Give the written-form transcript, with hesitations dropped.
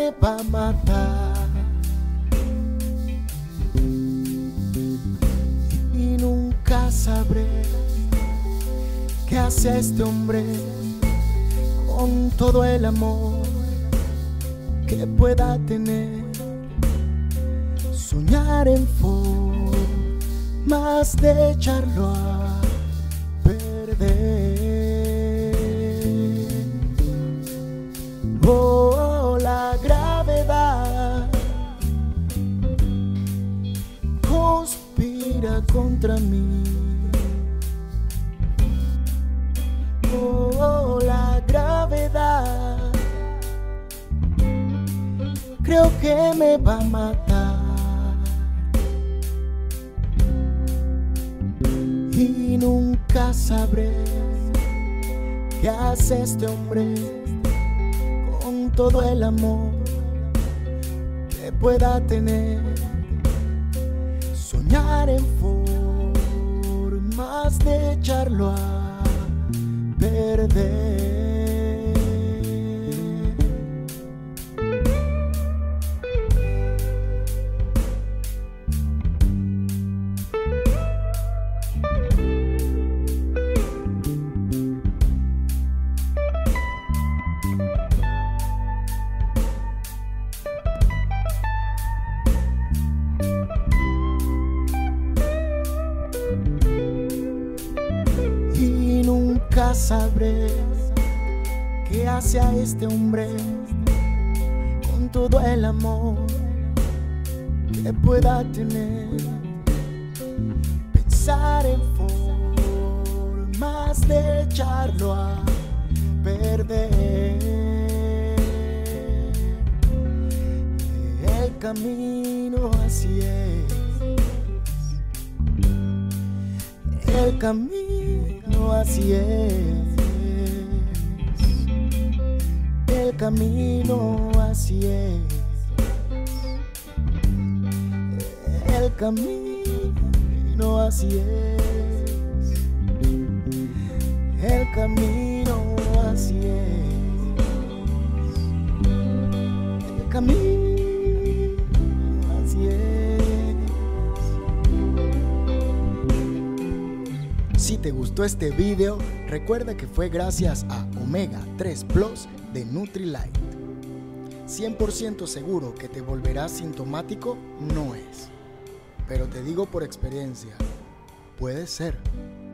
me va a matar y nunca sabré qué hace este hombre con todo el amor que pueda tener. Soñar en formas de echarlo a perder. Oh, la gravedad conspira contra mí. Oh, la gravedad creo que me va a matar y nunca sabré qué hace este hombre con todo el amor que pueda tener. Soñar en formas de echarlo a perder. Nunca sabré qué hace a este hombre con todo el amor que pueda tener. Pensar en formas de echarlo a perder. El camino así es. El camino así es. El camino así es. El camino así es. El camino así es. El camino así es. Si te gustó este video, recuerda que fue gracias a Omega 3 Plus de Nutrilite. 100% seguro que te volverás sintomático no es, pero te digo por experiencia, puede ser.